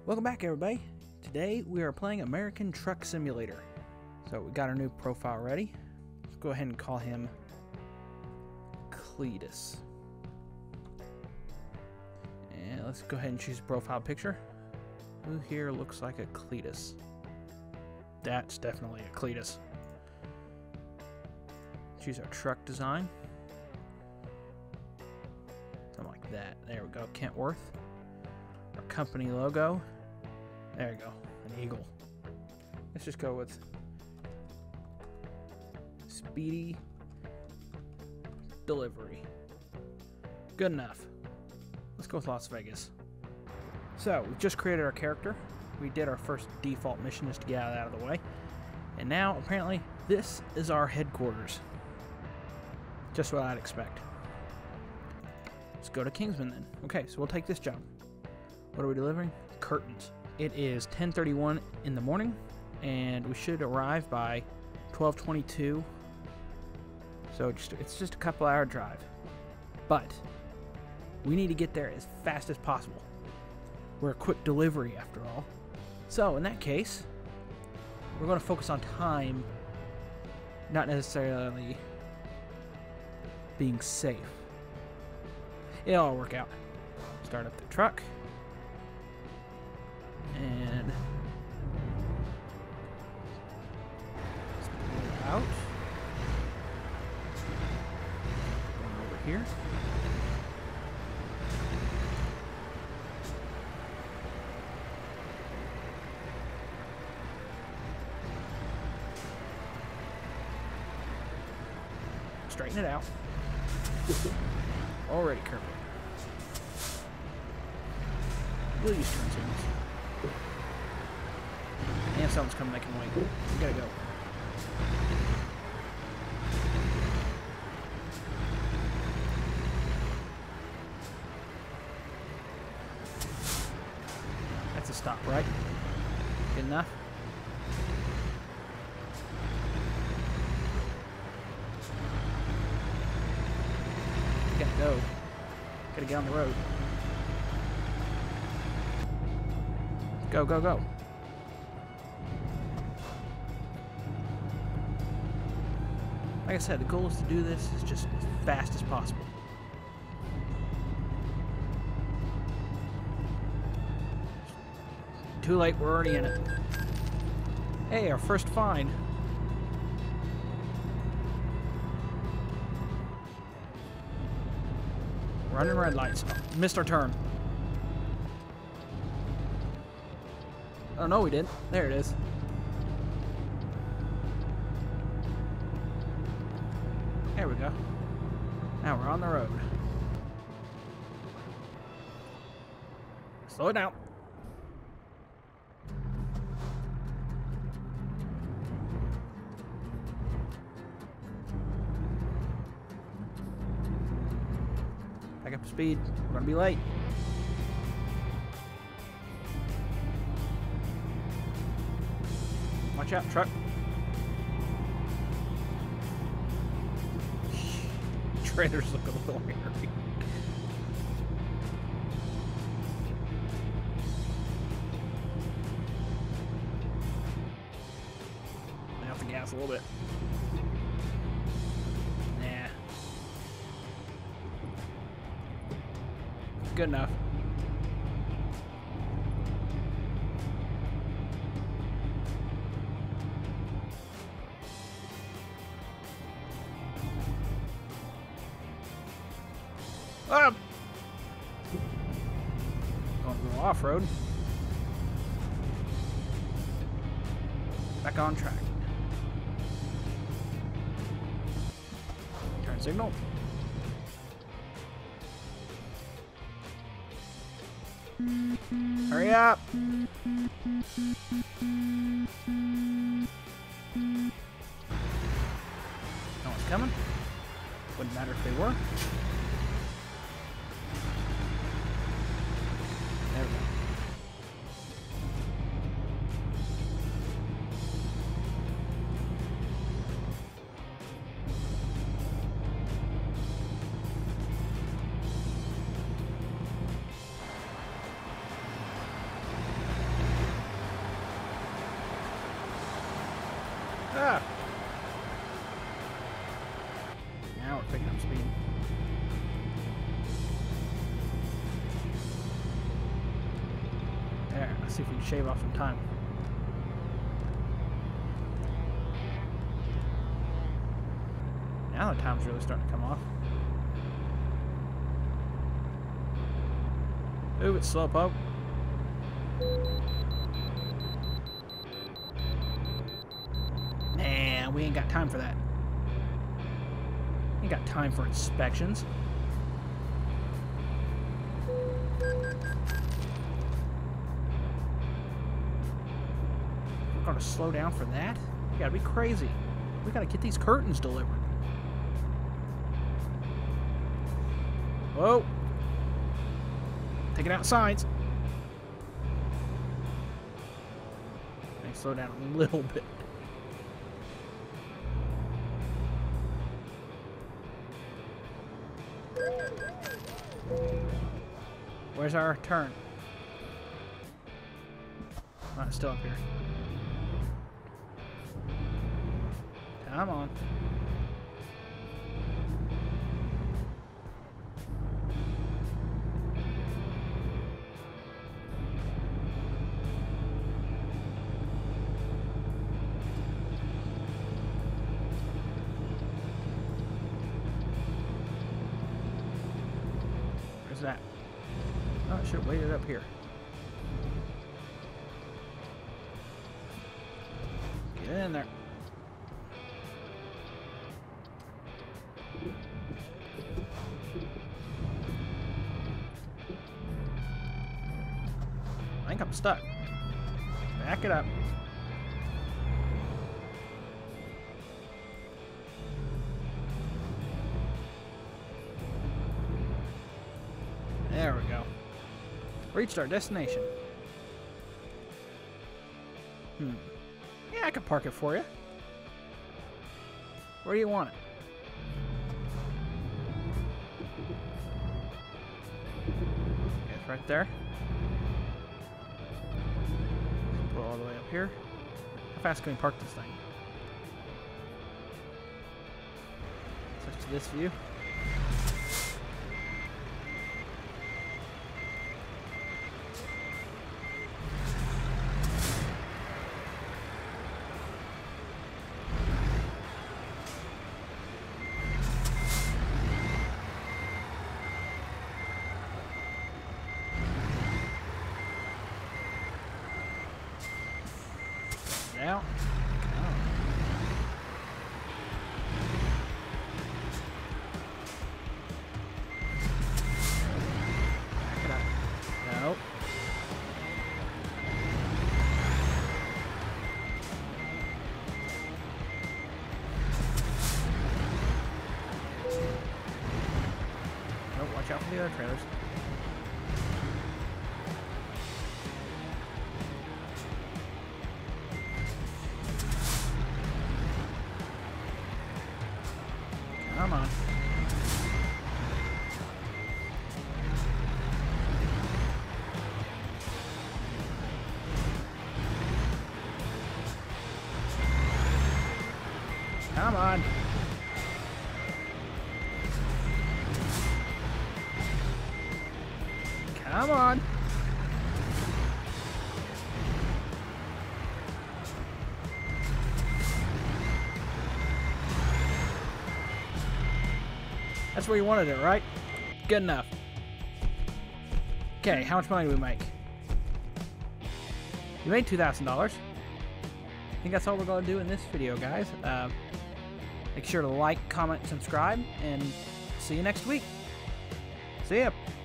Welcome back, everybody. Today we are playing American Truck Simulator. So we got our new profile ready. Let's go ahead and call him Cletus. And let's go ahead and choose a profile picture. Who here looks like a Cletus? That's definitely a Cletus. Choose our truck design. Something like that. There we go. Kentworth. Our company logo. There we go. An eagle. Let's just go with Speedy Delivery. Good enough. Let's go with Las Vegas. So, we just created our character. We did our first default mission just to get out of the way. And now, apparently, this is our headquarters. Just what I'd expect. Let's go to Kingsman then. Okay, so we'll take this job. What are we delivering? Curtains. It is 10:31 in the morning, and we should arrive by 12:22. So it's just a couple hour drive. But we need to get there as fast as possible. We're a quick delivery after all. So in that case, we're going to focus on time, not necessarily being safe. It'll all work out. Start up the truck. And out. Going over here. Straighten it out. Already curved. We'll use turn signals. And someone's coming making way. We gotta go. That's a stop, right? Good enough? Gotta go. Gotta get on the road. Go, go, go. Like I said, the goal is to do this as just as fast as possible. Too late, we're already in it. Hey, our first find. Running red lights. Oh, missed our turn. Oh no, we didn't. There it is. There we go. Now we're on the road. Slow it down. Back up to speed. We're gonna be late. Watch out, truck. Trailers look a little hairy. Lay off the gas a little bit. Nah. Good enough. Up. Going to go off-road. Back on track. Turn signal. Hurry up. No one's coming. Wouldn't matter if they were. There we go. Ah! Now we're picking up speed. There, let's see if we can shave off some time. Now the time's really starting to come off. Ooh, it's slowpoke. Nah, we ain't got time for that. Ain't got time for inspections. We're gonna slow down for that? You gotta be crazy. We gotta get these curtains delivered. Whoa! Taking out signs. Let me slow down a little bit. Where's our turn? Oh, it's still up here. Come on. Where's that? Oh, I should have waited up here. Get in there. I think I'm stuck. Back it up. There we go. Reached our destination. Yeah, I can park it for you. Where do you want it? It's right there. Put it all the way up here. How fast can we park this thing? Switch to this view. Out. Back it up. Nope. Nope, watch out for the other trailers. Come on. Come on. Come on. That's where you wanted it, right? Good enough. Okay, how much money do we make? We made $2,000. I think that's all we're going to do in this video, guys. Make sure to like, comment, subscribe, and see you next week. See ya.